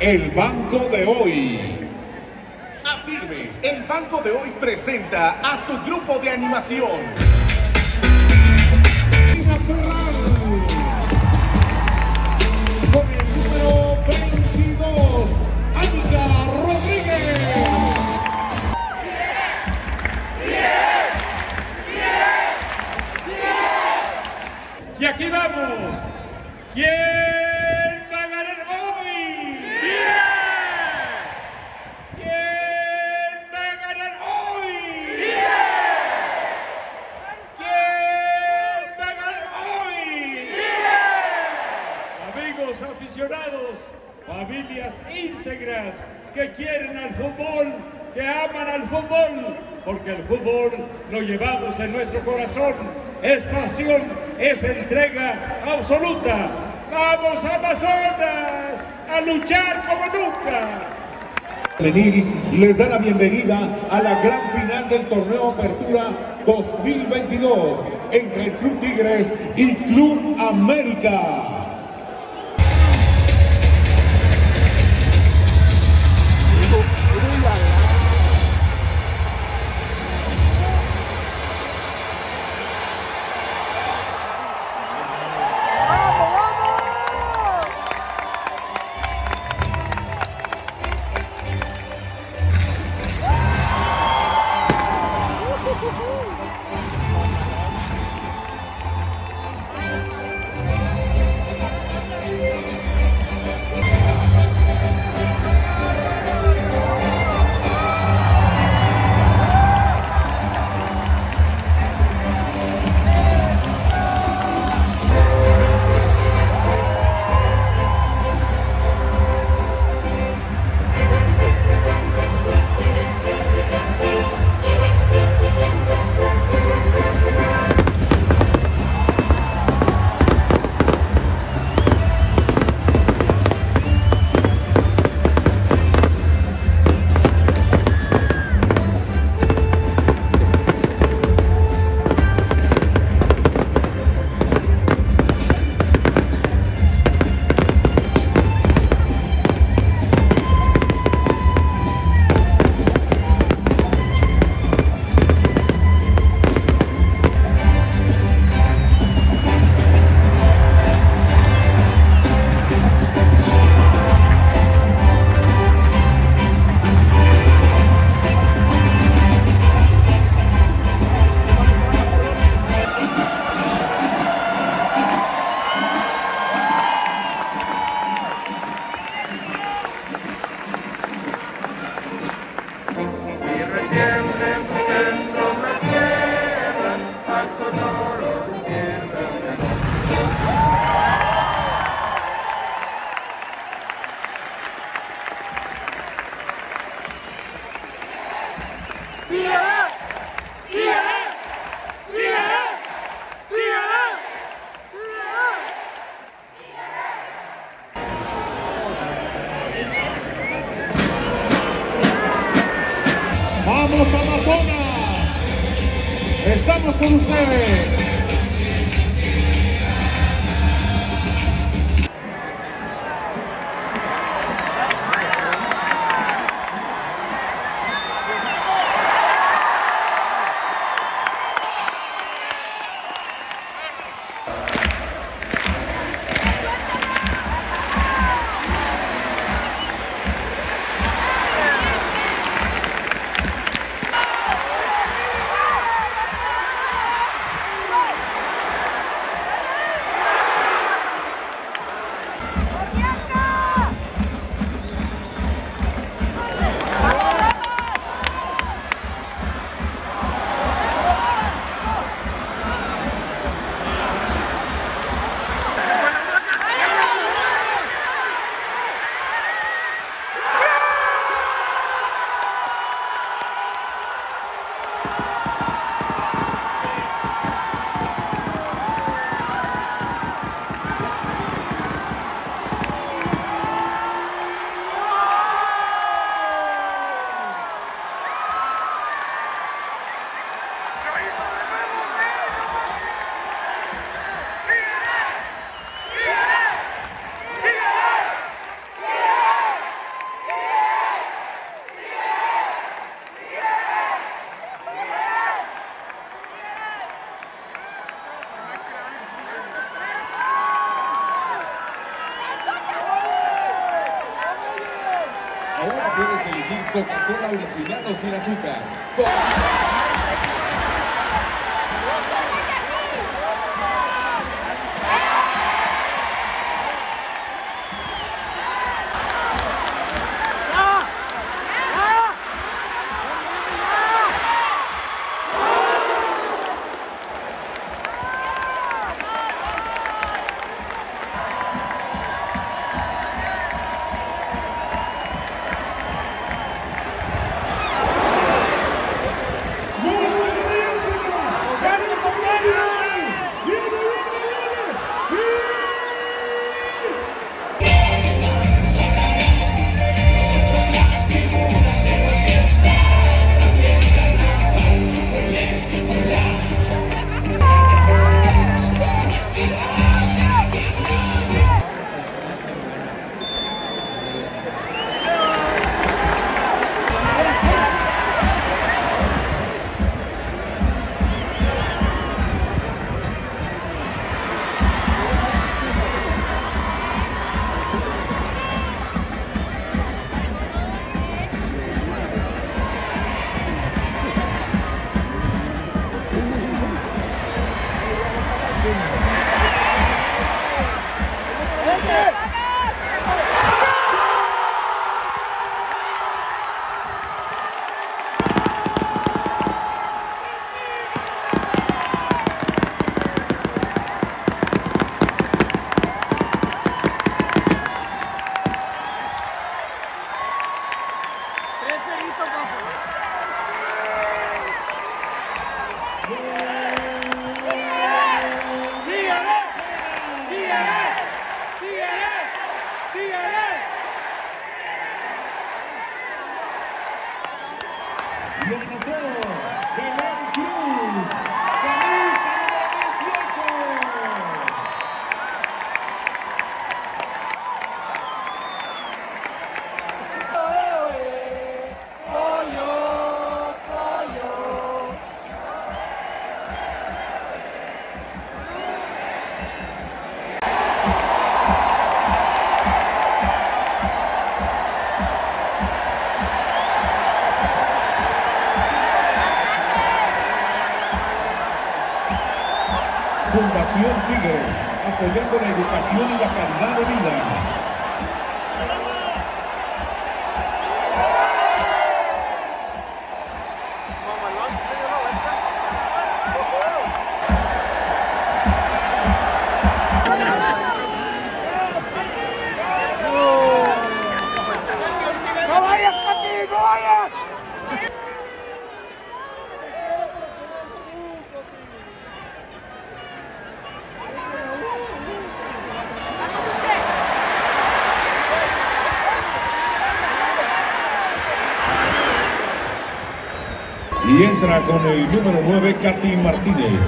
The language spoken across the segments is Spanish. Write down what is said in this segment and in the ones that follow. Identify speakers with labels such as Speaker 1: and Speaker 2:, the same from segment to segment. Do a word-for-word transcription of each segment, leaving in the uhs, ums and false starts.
Speaker 1: el banco de hoy.
Speaker 2: Afirme, el banco de hoy presenta a su grupo de animación.
Speaker 1: Con el número veintidós, Anika Rodríguez.
Speaker 3: Y aquí vamos. ¿Quién va a ganar hoy? ¿Quién va a ganar hoy? ¿Quién va a ganar hoy? Amigos aficionados, familias íntegras que quieren al fútbol, que aman al fútbol, porque el fútbol lo llevamos en nuestro corazón, es pasión, es entrega absoluta. ¡Vamos Amazonas a luchar como nunca!
Speaker 1: Femenil les da la bienvenida a la gran final del torneo Apertura dos mil veintidós entre el Club Tigres y Club América. ¡Vamos Amazonas! ¡Estamos con ustedes!
Speaker 2: Coca-Cola original o sin azúcar. Co
Speaker 1: Y anotó Belén Cruz, camisa número dieciocho. Fundación Tigres, apoyando la educación y la calidad de vida.
Speaker 4: ¡No vayas, Cati! ¡No vayas!
Speaker 1: Y entra con el número nueve, Katy Martínez.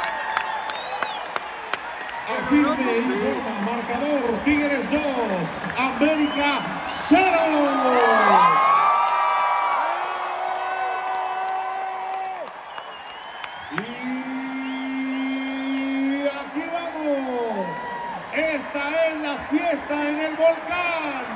Speaker 1: Firme informa, marcador Tigres dos, América cero. Y aquí vamos. Esta es la fiesta en el volcán.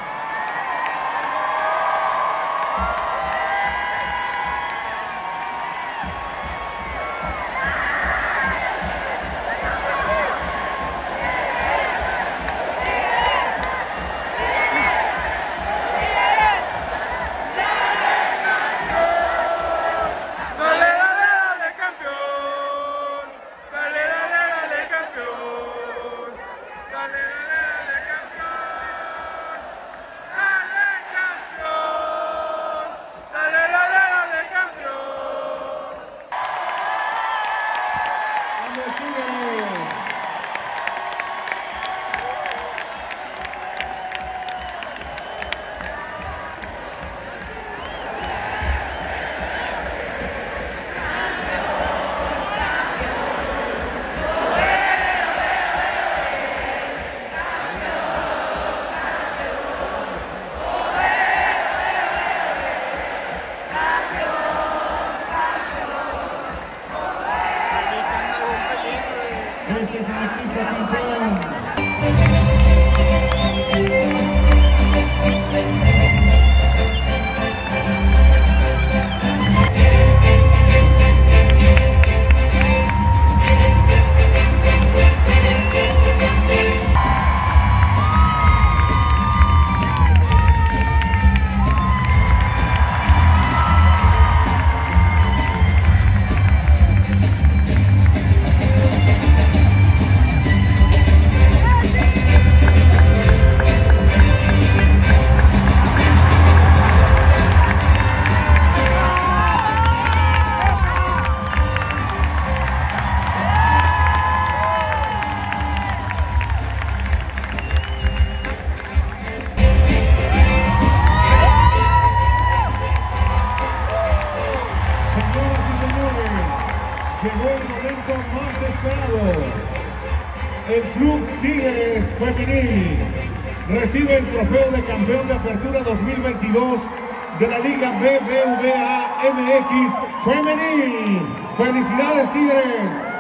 Speaker 1: Este es el equipo campeón. Llegó el momento más esperado. El Club Tigres Femenil recibe el trofeo de campeón de apertura dos mil veintidós de la Liga B B V A M X Femenil. ¡Felicidades, Tigres!